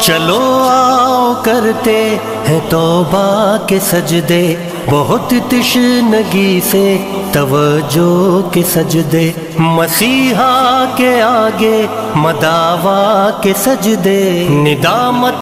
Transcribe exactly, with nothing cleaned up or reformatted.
चलो आओ करते हैं तौबा के सजदे, बहुत तिश्नगी से तवज्जो के सजदे, मसीहा के आगे मदावा के सजदे, निदामत